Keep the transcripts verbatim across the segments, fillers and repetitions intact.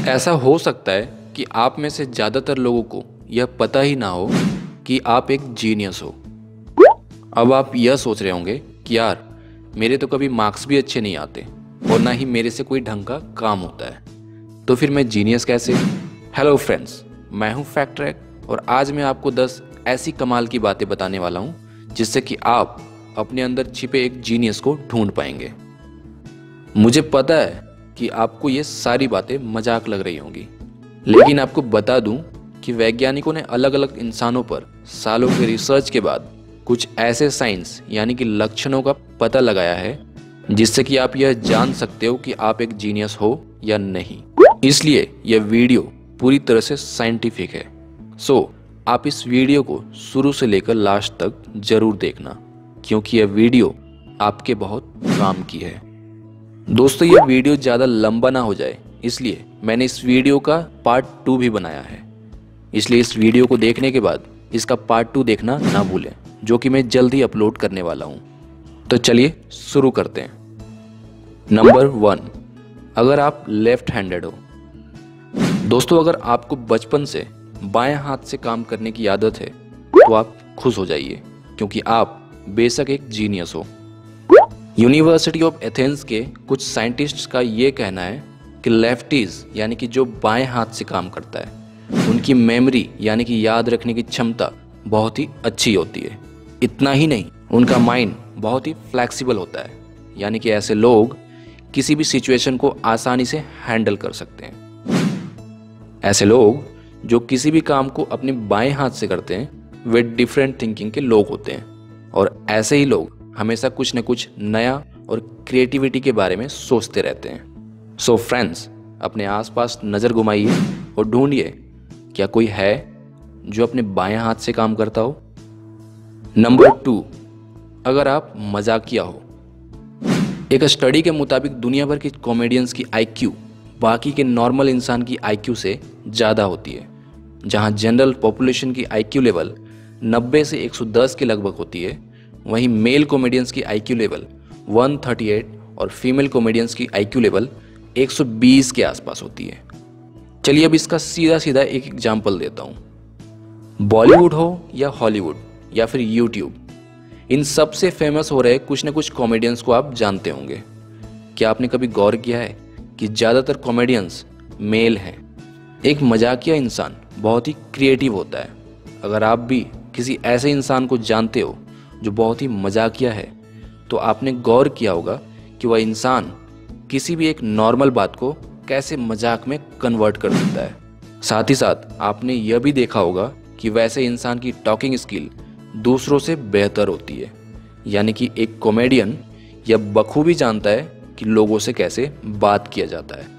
ऐसा हो सकता है कि आप में से ज़्यादातर लोगों को यह पता ही ना हो कि आप एक जीनियस हो। अब आप यह सोच रहे होंगे कि यार मेरे तो कभी मार्क्स भी अच्छे नहीं आते और ना ही मेरे से कोई ढंग का काम होता है, तो फिर मैं जीनियस कैसे? हेलो फ्रेंड्स, मैं हूं फैक्ट्रैक और आज मैं आपको दस ऐसी कमाल की बातें बताने वाला हूं जिससे कि आप अपने अंदर छिपे एक जीनियस को ढूंढ पाएंगे। मुझे पता है कि आपको ये सारी बातें मजाक लग रही होंगी, लेकिन आपको बता दूं कि वैज्ञानिकों ने अलग अलग इंसानों पर सालों के रिसर्च के बाद कुछ ऐसे साइंस यानी कि लक्षणों का पता लगाया है जिससे कि आप यह जान सकते हो कि आप एक जीनियस हो या नहीं। इसलिए यह वीडियो पूरी तरह से साइंटिफिक है। सो आप इस वीडियो को शुरू से लेकर लास्ट तक जरूर देखना, क्योंकि यह वीडियो आपके बहुत काम की है। दोस्तों, यह वीडियो ज़्यादा लंबा ना हो जाए इसलिए मैंने इस वीडियो का पार्ट टू भी बनाया है। इसलिए इस वीडियो को देखने के बाद इसका पार्ट टू देखना ना भूलें, जो कि मैं जल्द ही अपलोड करने वाला हूँ। तो चलिए शुरू करते हैं। नंबर वन, अगर आप लेफ्ट हैंडेड हो। दोस्तों, अगर आपको बचपन से बाएं हाथ से काम करने की आदत है तो आप खुश हो जाइए, क्योंकि आप बेशक एक जीनियस हो। यूनिवर्सिटी ऑफ एथेंस के कुछ साइंटिस्ट्स का ये कहना है कि लेफ्टीज यानी कि जो बाएं हाथ से काम करता है उनकी मेमोरी यानी कि याद रखने की क्षमता बहुत ही अच्छी होती है। इतना ही नहीं, उनका माइंड बहुत ही फ्लेक्सिबल होता है, यानी कि ऐसे लोग किसी भी सिचुएशन को आसानी से हैंडल कर सकते हैं। ऐसे लोग जो किसी भी काम को अपने बाएं हाथ से करते हैं वे डिफरेंट थिंकिंग के लोग होते हैं, और ऐसे ही लोग हमेशा कुछ न कुछ नया और क्रिएटिविटी के बारे में सोचते रहते हैं। सो फ्रेंड्स, अपने आसपास नज़र घुमाइए और ढूंढिए क्या कोई है जो अपने बाएं हाथ से काम करता हो। नंबर टू, अगर आप मजाकिया हो। एक स्टडी के मुताबिक दुनिया भर के कॉमेडियंस की आईक्यू बाकी के नॉर्मल इंसान की आईक्यू से ज़्यादा होती है। जहां जनरल पॉपुलेशन की आईक्यू लेवल नब्बे से एक सौ दस के लगभग होती है, वहीं मेल कॉमेडियंस की आईक्यू लेवल एक सौ अड़तीस और फीमेल कॉमेडियंस की आईक्यू लेवल एक सौ बीस के आसपास होती है। चलिए अब इसका सीधा सीधा एक एग्जांपल देता हूँ। बॉलीवुड हो या हॉलीवुड या फिर यूट्यूब, इन सब से फेमस हो रहे कुछ न कुछ कॉमेडियंस को आप जानते होंगे। क्या आपने कभी गौर किया है कि ज़्यादातर कॉमेडियंस मेल हैं? एक मजाकिया इंसान बहुत ही क्रिएटिव होता है। अगर आप भी किसी ऐसे इंसान को जानते हो जो बहुत ही मजाकिया है, तो आपने गौर किया होगा कि वह इंसान किसी भी एक नॉर्मल बात को कैसे मजाक में कन्वर्ट कर देता है। साथ ही साथ आपने यह भी देखा होगा कि वैसे इंसान की टॉकिंग स्किल दूसरों से बेहतर होती है, यानी कि एक कॉमेडियन यह बखूबी जानता है कि लोगों से कैसे बात किया जाता है।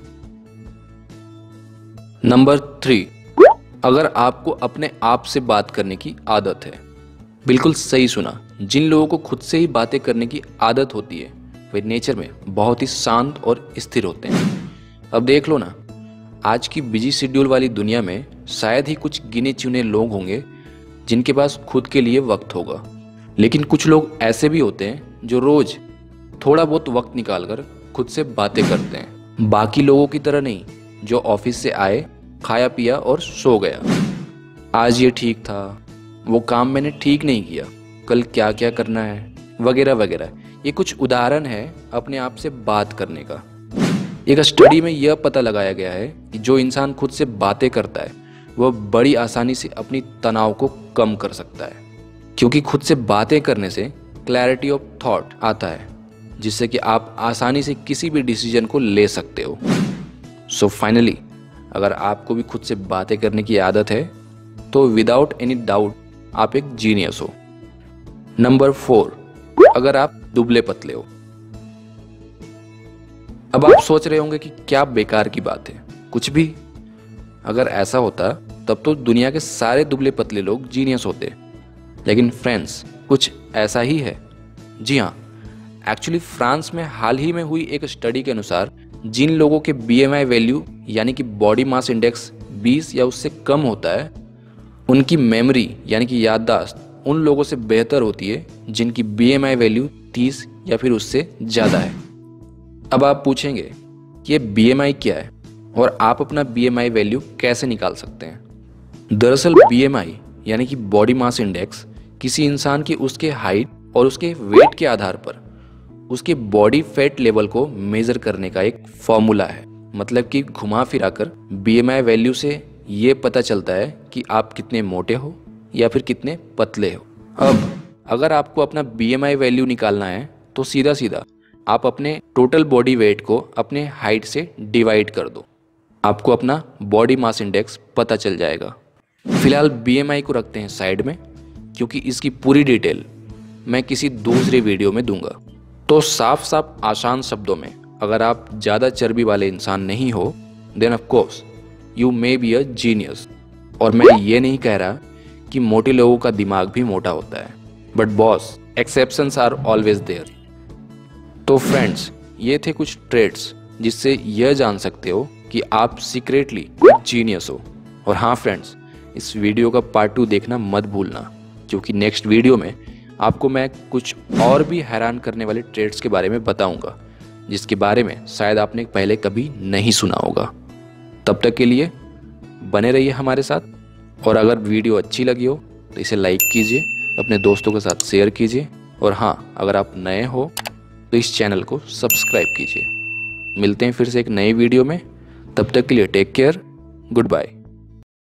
नंबर थ्री, अगर आपको अपने आप से बात करने की आदत है। बिल्कुल सही सुना, जिन लोगों को खुद से ही बातें करने की आदत होती है वे नेचर में बहुत ही शांत और स्थिर होते हैं। अब देख लो ना, आज की बिजी शेड्यूल वाली दुनिया में शायद ही कुछ गिने चुने लोग होंगे जिनके पास खुद के लिए वक्त होगा, लेकिन कुछ लोग ऐसे भी होते हैं जो रोज थोड़ा बहुत वक्त निकालकर खुद से बातें करते हैं। बाकी लोगों की तरह नहीं, जो ऑफिस से आए, खाया पिया और सो गया। आज ये ठीक था, वो काम मैंने ठीक नहीं किया, कल क्या क्या करना है, वगैरह वगैरह। ये कुछ उदाहरण है अपने आप से बात करने का। एक स्टडी में यह पता लगाया गया है कि जो इंसान खुद से बातें करता है वह बड़ी आसानी से अपनी तनाव को कम कर सकता है, क्योंकि खुद से बातें करने से क्लैरिटी ऑफ थॉट आता है, जिससे कि आप आसानी से किसी भी डिसीजन को ले सकते हो। सो फाइनली, अगर आपको भी खुद से बातें करने की आदत है तो विदाउट एनी डाउट आप एक जीनियस हो। नंबर फोर, अगर आप दुबले पतले हो। अब आप सोच रहे होंगे कि क्या बेकार की बात है, कुछ भी। अगर ऐसा होता तब तो दुनिया के सारे दुबले पतले लोग जीनियस होते, लेकिन फ्रेंड्स कुछ ऐसा ही है। जी हाँ, एक्चुअली फ्रांस में हाल ही में हुई एक स्टडी के अनुसार जिन लोगों के बी एम आई वैल्यू यानी कि बॉडी मास इंडेक्स बीस या उससे कम होता है, उनकी मेमोरी यानी कि याददाश्त उन लोगों से बेहतर होती है जिनकी बी एम आई वैल्यू तीस या फिर उससे ज़्यादा है। अब आप पूछेंगे कि ये बी एम आई क्या है? और आप अपना बी एम आई वैल्यू कैसे निकाल सकते हैं। दरअसल बी एम आई यानी कि बॉडी मास इंडेक्स किसी इंसान की उसके हाइट और उसके वेट के आधार पर उसके बॉडी फैट लेवल को मेजर करने का एक फॉर्मूला है। मतलब कि घुमा फिराकर बी एम आई वैल्यू से ये पता चलता है कि आप कितने मोटे हो या फिर कितने पतले हो। अब अगर आपको अपना बी एम आई वैल्यू निकालना है तो सीधा सीधा आप अपने टोटल बॉडी वेट को अपने हाइट से डिवाइड कर दो, आपको अपना बॉडी मास इंडेक्स पता चल जाएगा। फिलहाल बी एम आई को रखते हैं साइड में, क्योंकि इसकी पूरी डिटेल मैं किसी दूसरे वीडियो में दूंगा। तो साफ साफ आसान शब्दों में, अगर आप ज़्यादा चर्बी वाले इंसान नहीं हो then of course you may be a genius. और मैं ये नहीं कह रहा कि मोटे लोगों का दिमाग भी मोटा होता है, but boss exceptions are always there. तो फ्रेंड्स, ये थे कुछ ट्रेड्स जिससे यह जान सकते हो कि आप सीक्रेटली जीनियस हो। और हाँ फ्रेंड्स, इस वीडियो का पार्ट टू देखना मत भूलना, क्योंकि नेक्स्ट वीडियो में आपको मैं कुछ और भी हैरान करने वाले ट्रेड्स के बारे में बताऊंगा, जिसके बारे में शायद आपने पहले कभी नहीं सुना होगा। तब तक के लिए बने रहिए हमारे साथ, और अगर वीडियो अच्छी लगी हो तो इसे लाइक कीजिए, अपने दोस्तों के साथ शेयर कीजिए, और हाँ, अगर आप नए हो तो इस चैनल को सब्सक्राइब कीजिए। मिलते हैं फिर से एक नई वीडियो में, तब तक के लिए टेक केयर, गुड बाय।